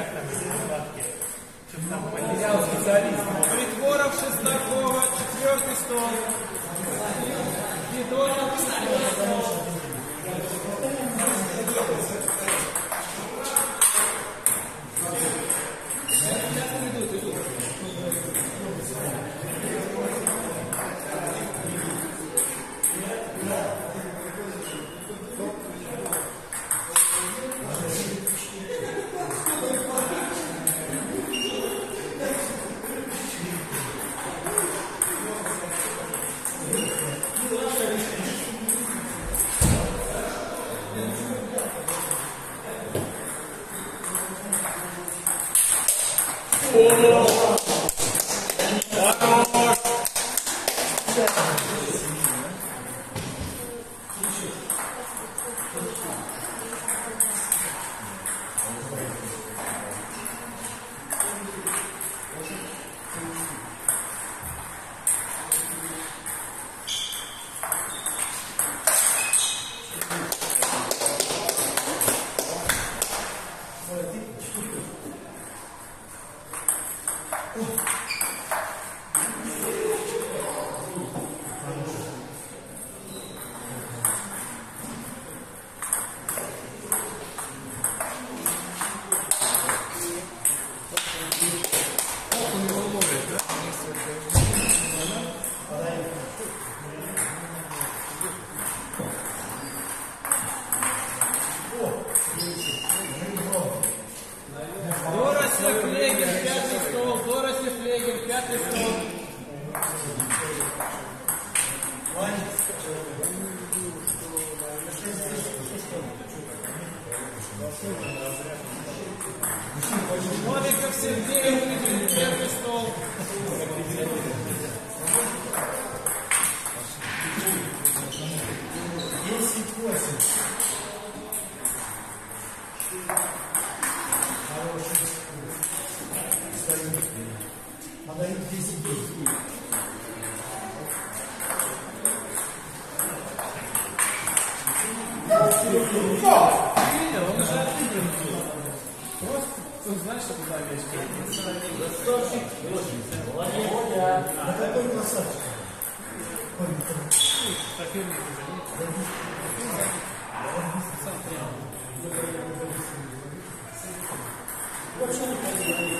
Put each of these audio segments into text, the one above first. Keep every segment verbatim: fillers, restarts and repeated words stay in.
как там эти накладки? Что-то там потерял специалист. Притворов, Шестакова, четвертый стол. Федоров, Новиков Сергей, первый стол. десять восемь. Хороший. Стоит. Надо их десять девять. Он уже отыгран. Просто, он знает, что туда вещь. Молодец. Да какой красавчик. Вообще не ходил.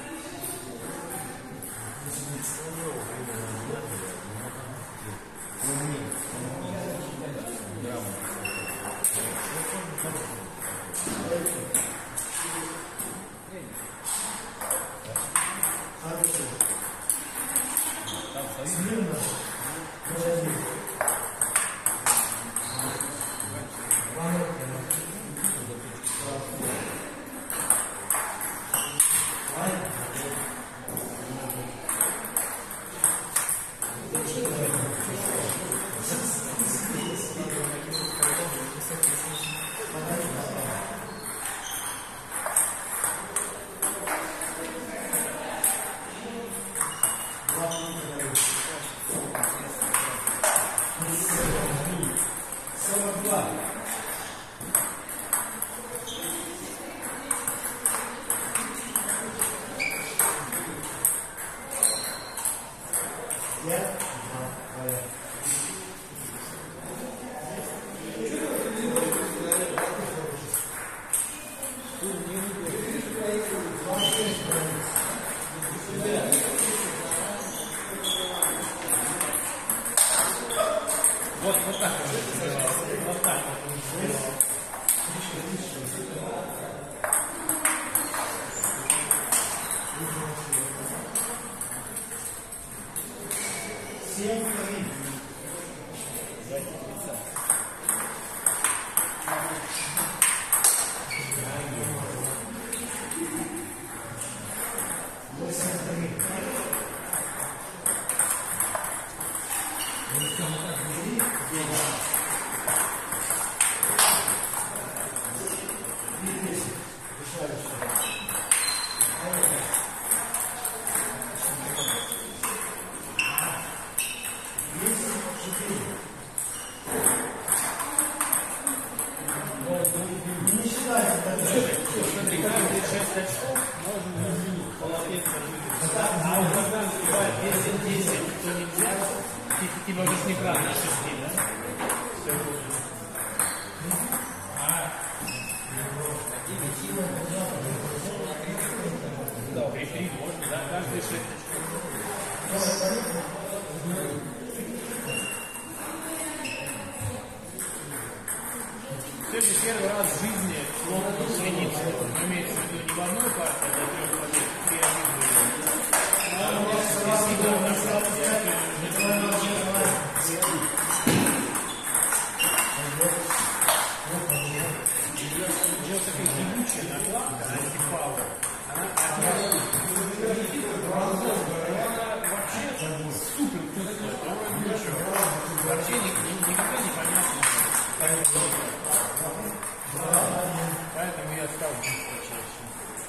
Вот, вот так вот. Вот так вот. семь три. можно полотенце выйти. А у нас бывает десять десять, то нельзя. Типа уже с экрана шести, да? Все будет. Да, три можно, да? Каждый шесточку. Сегодня первый раз в жизни лопнул синицу. Имеется в виду не в одной партии, а до трех побед. Три один были. А у нас действительно на самом идет такая ебучая накладка, антипауэр. Она вообще супер вкусная, по-моему, ничего. Вообще никогда не понятно, как это делать. Поэтому я стал пить почаще.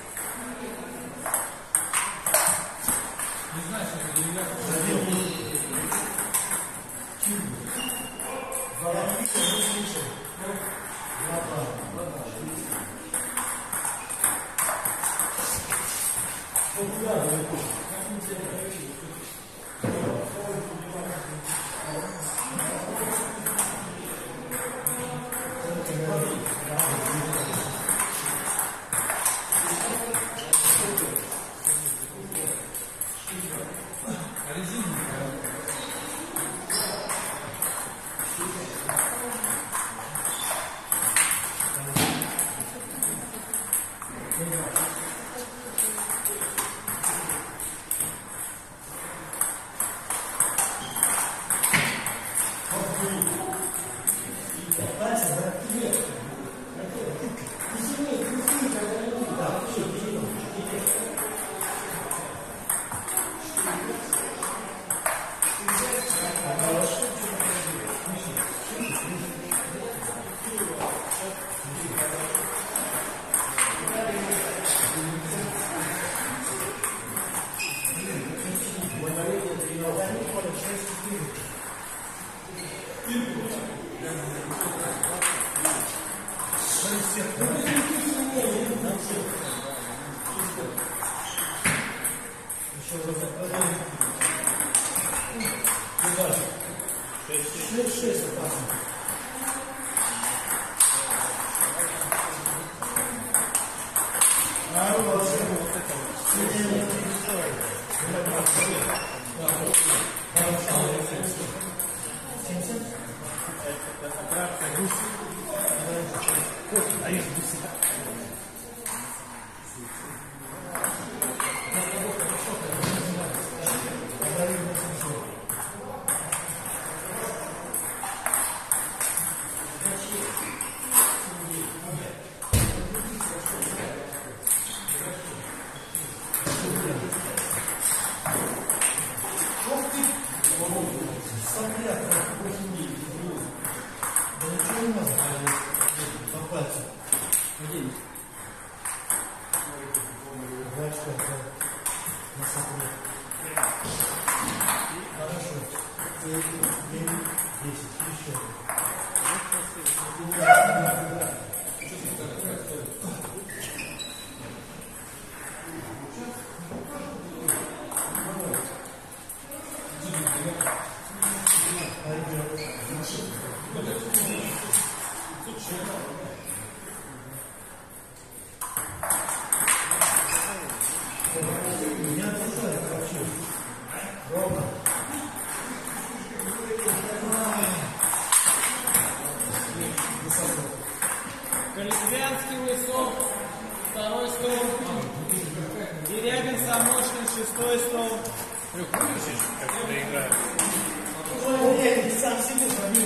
Не знаю, что это деревянный. Колесвянский высок, второй стол. Дерябин, Самошкин, шестой стол. Люк, выключишь, как это играет? Ой, я сам себе звоню.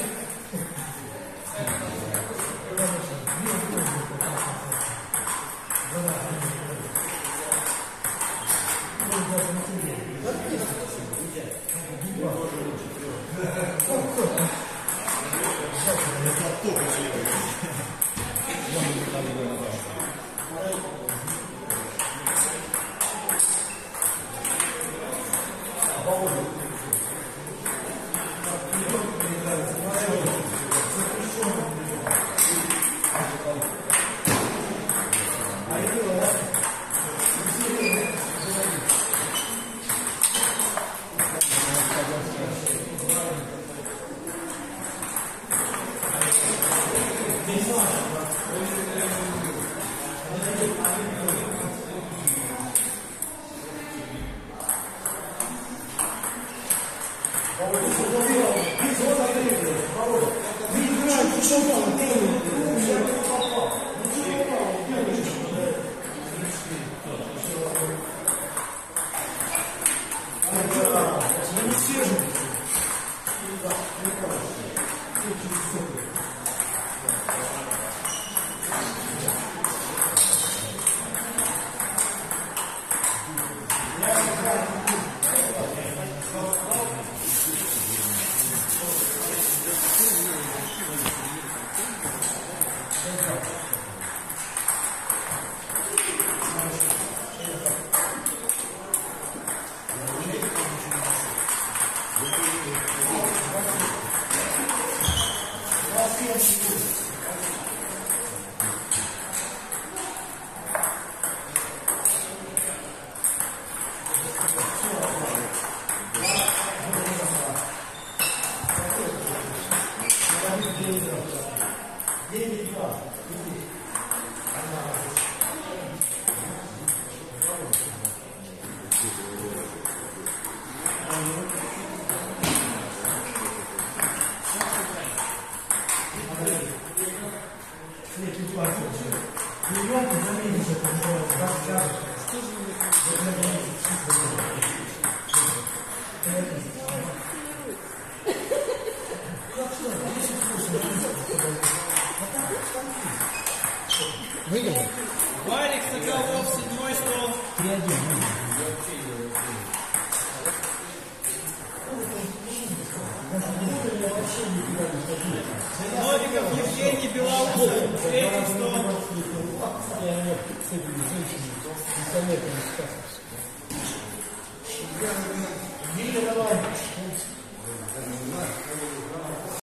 три один. Новиков Евгений Белоусов. Третий стол. Я с этими женщинами, пистолетами сказал. Давай.